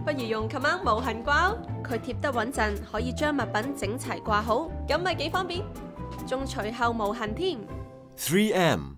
不如用 Command 無痕掛， 佢貼得穩陣，可以將物品整齊掛好， 咁咪幾方便， 仲隨後無痕添。 3M